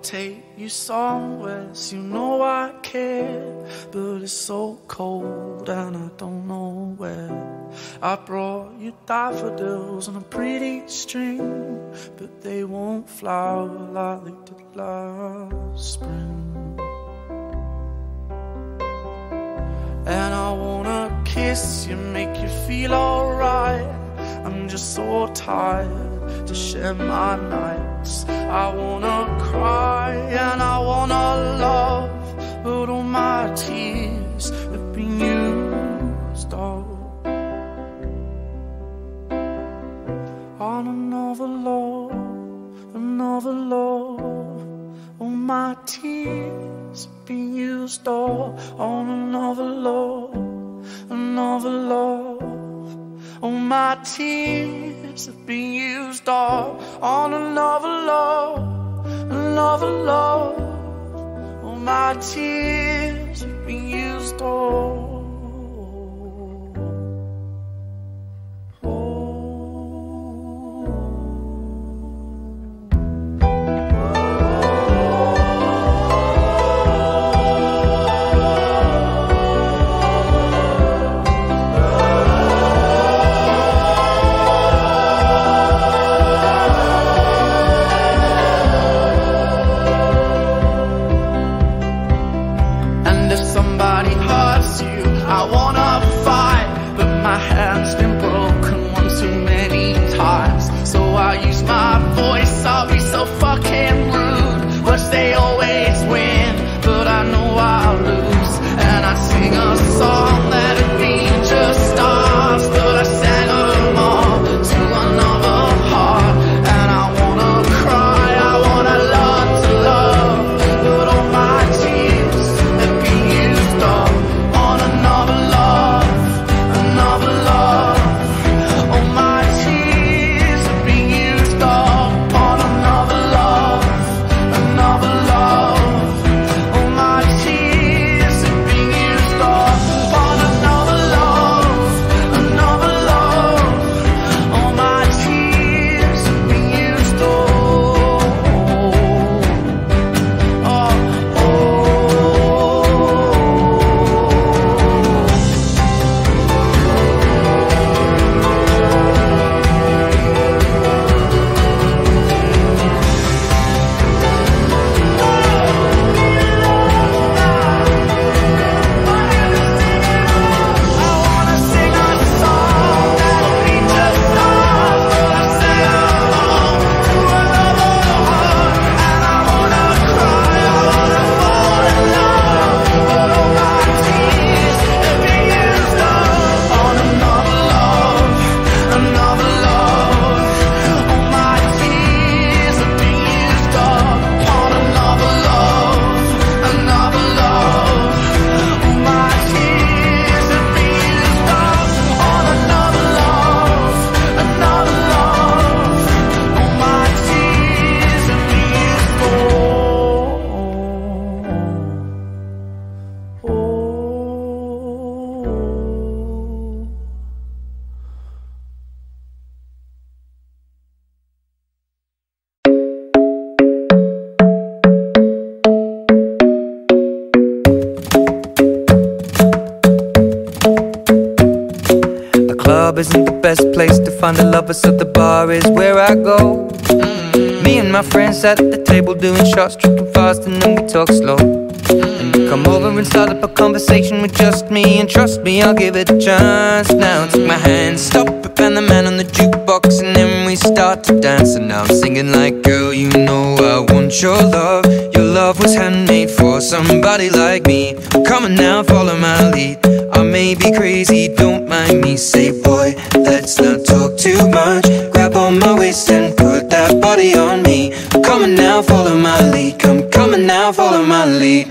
take you somewhere, so you know I care. But it's so cold and I don't know where. I brought you daffodils on a pretty string, but they won't flower like they did last spring. And I wanna kiss you, make you feel alright. I'm just so tired to share my nights. I wanna cry and I wanna love, but all my tears have been used up on another love, another love. All my tears have been used up on another love, another love. All my tears have been used up on another love, another love. All my tears have been used up. They always win, but I know I'll lose. And I sing a song that'd be just stars, but I sang them all to another heart. And I wanna cry, I wanna learn to love, but all my tears have been used up on another love, another love. All my tears have been used up on another love, another love. All my tears have been used up on another love, another love. All my tears have been used up. Isn't the best place to find a lover, so the bar is where I go. Me and my friends sat at the table doing shots, tripping fast, and then we talk slow. And you come over and start up a conversation with just me, and trust me, I'll give it a chance. Now take my hand, stop it, and the man on the jukebox, and then we start to dance. And now I'm singing like, girl, you know I want your love. Your love was handmade for somebody like me. Come on now, follow my lead. I may be crazy, don't mind me. Say, boy, let's not talk too much. Grab on my waist and put that body on me. Come on now, follow my lead. Come on now, follow my lead.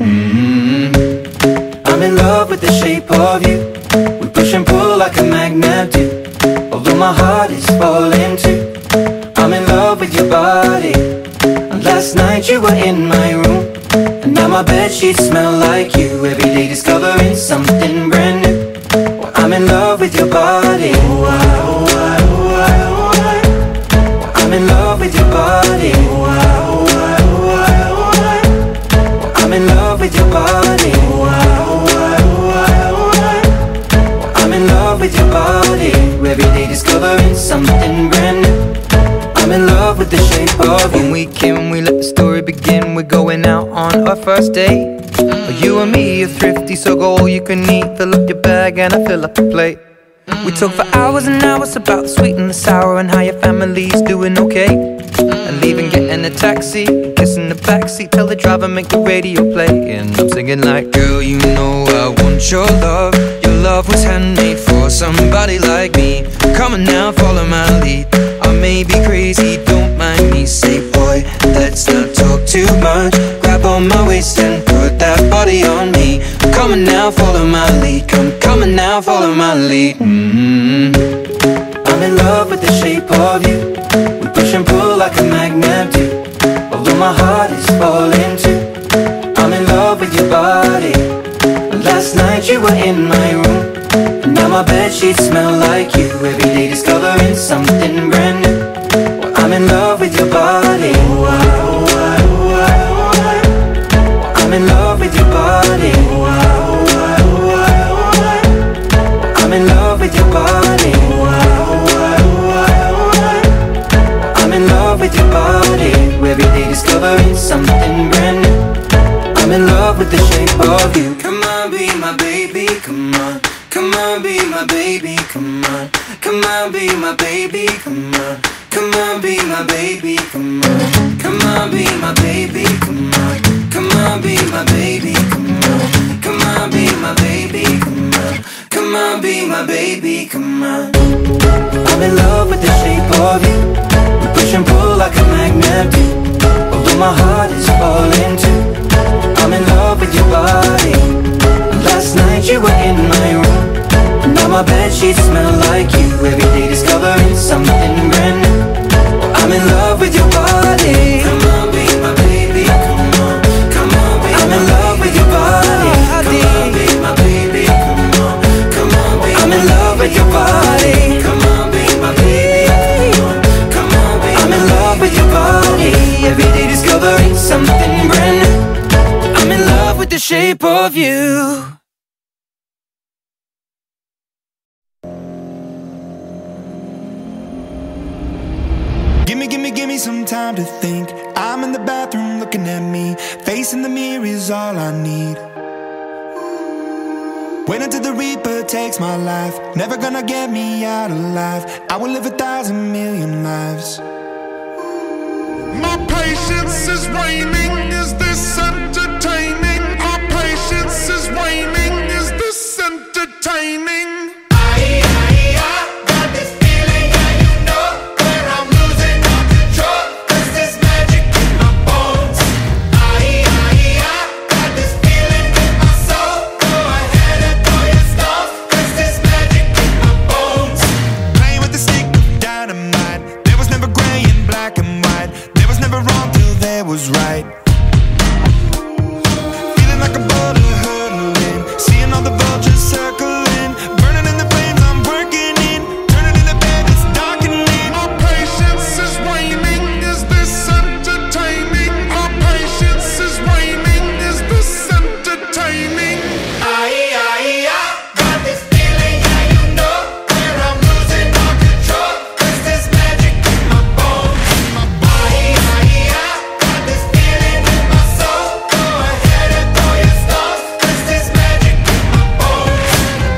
I'm in love with the shape of you. We push and pull like a magnet do. Although my heart is falling too. I'm in love with your body. And last night you were in my room, and now my bedsheets smell like you. Every day discovering something brand new. Well, I'm in love with your body. I'm in love with your body. something brand new. I'm in love with the shape of you. When we can, we let the story begin. We're going out on our first date. You and me are thrifty, so go all you can eat. Fill up your bag and I fill up the plate. We talk for hours and hours about the sweet and the sour, and how your family's doing okay. And leaving, getting a taxi, kissing the backseat, tell the driver make the radio play. And I'm singing like, girl, you know I want your love. Your love was handmade for somebody like me. Come on now, follow my lead. I may be crazy, don't mind me. Say, boy, let's not talk too much. Grab on my waist and put that body on me. Come on now, follow my lead. Come on now, follow my lead. I'm in love with the shape of you. We push and pull like a magnet do. Although my heart is falling too, I'm in love with your body. Last night you were in my room, and now my bedsheets smell like you. Every day discovering something brand new. Well, I'm in love with your body. I'm in love with your body. I'm in love with your body. I'm in love with your body. Every day discovering something brand new. I'm in love with the shape of you. Come on, be my baby, come on. Come on, be my baby, come on. Come on, be my baby, come on. Come on, be my baby, come on. Come on, be my baby, come on. Come on, be my baby, come on. Come on, be my baby, come on. Come on, be my baby, come on. I'm in love with the shape of you. We push and pull like a magnet do. Although my heart is falling too, I'm in love with your body. Last night you were in my room, and now my bedsheets smell like you. Every day discovering something brand new. I'm in love with your body. Come on, be my baby, come on. Come on, be I'm in love with your body. Come on, be my baby, come on. Come on, be I'm in love with your body. Come on, be my baby, come on. Come on, be I'm in love with your body. Every day discovering something brand new. I'm in love with the shape of you. Give me some time to think. I'm in the bathroom looking at me. Facing the mirror is all I need. Wait until the Reaper takes my life. Never gonna get me out alive. I will live 1,000,000,000 lives. My patience is waning. Is this entertaining? Our patience is waning. Is this entertaining? Got this feeling, yeah, you know, where I'm losing all control. 'Cause there's magic in my bones. Got this feeling in my soul. Go ahead and throw your stones. 'Cause there's magic in my bones. Playing with the stick of dynamite. There was never gray and black and white. There was never wrong till there was right. Feeling like a boulder hurtling, seeing all the vultures circling, burning in the flames I'm working in, turning in the bed it's darkening. Our patience is waning. Is this entertaining? Our patience is waning. Is this entertaining? Got this feeling, yeah, you know, where I'm losing all control. 'Cause there's magic in my bones. Got this feeling in my soul. Go ahead and throw your stones. 'Cause there's magic in my bones.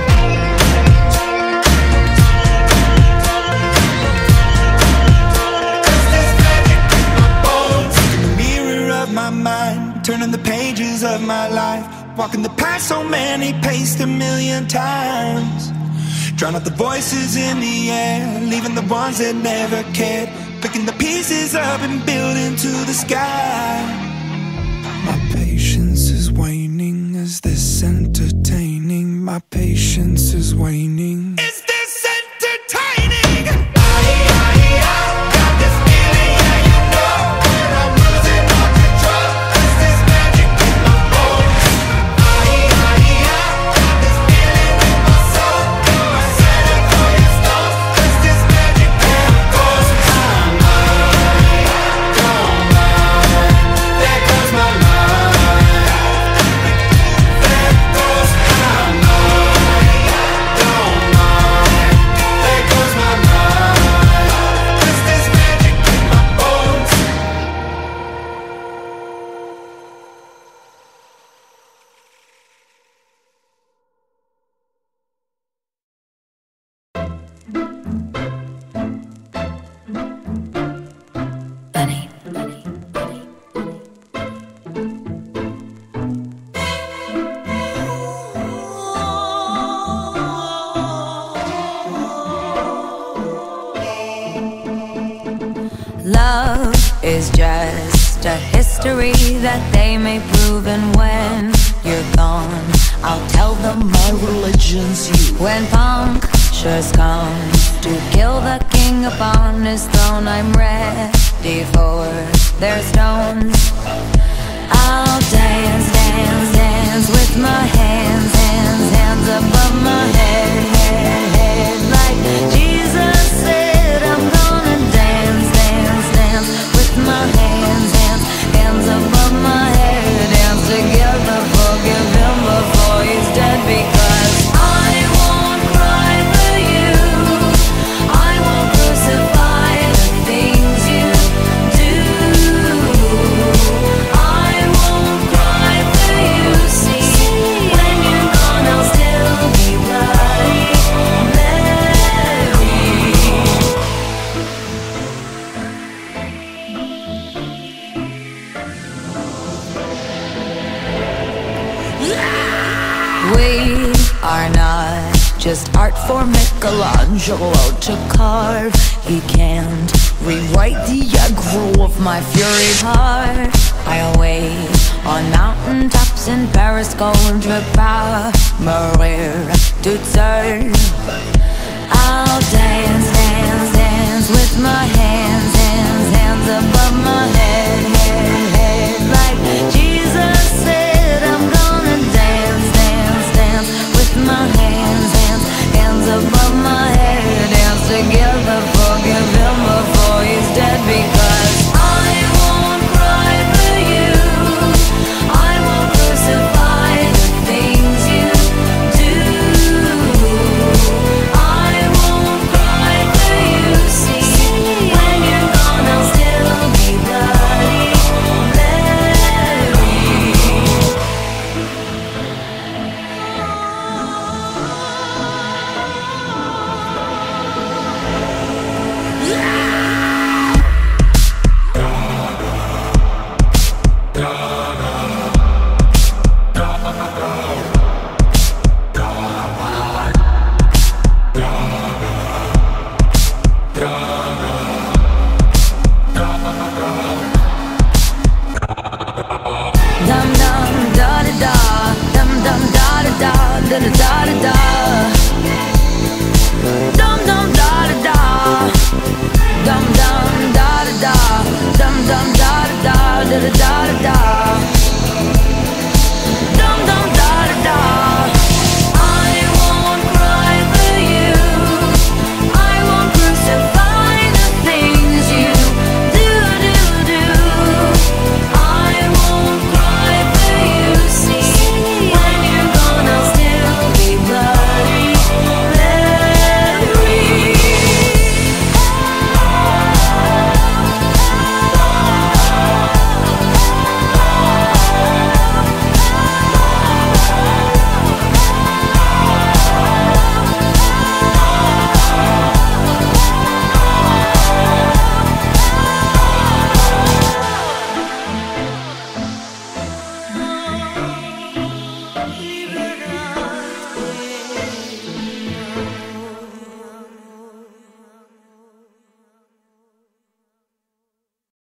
'Cause there's magic in my bones. In the mirror of my mind, turning the pages of my life, walking the path so many paced 1,000,000 times. Drown out the voices in the air, leaving the ones that never cared, picking the pieces up and building to the sky. My patience is waning. Is this entertaining? My patience is waning. Is this entertaining? Got this feeling, yeah, you know, where I'm losing all control. 'Cause there's magic in my bones. Got this feeling in my soul. Go ahead and throw your stones. 'Cause there's magic in my bones. There goes my mind. There goes my mind. Don't mind. Love is just a history that they may prove, and when you're gone, I'll tell them my religion's you. When punctures come to kill the king upon his throne, I'm ready for their stones. I'll dance, dance, dance with my hands, hands, hands above my head, head, head. Like Jesus said, I'm gonna dance, dance, dance with my hands, hands, hands above my head. Dance together, forgive him before he's dead, because I won't cry for you, I won't crucify the things you do. I won't cry for you, see, when you're gone I'll still be right there. We are not just art for Michelangelo to carve. He can't rewrite the aggro of my fury heart. I'll wait on mountain tops in Paris, contre pas mourir toute seule. I'll dance,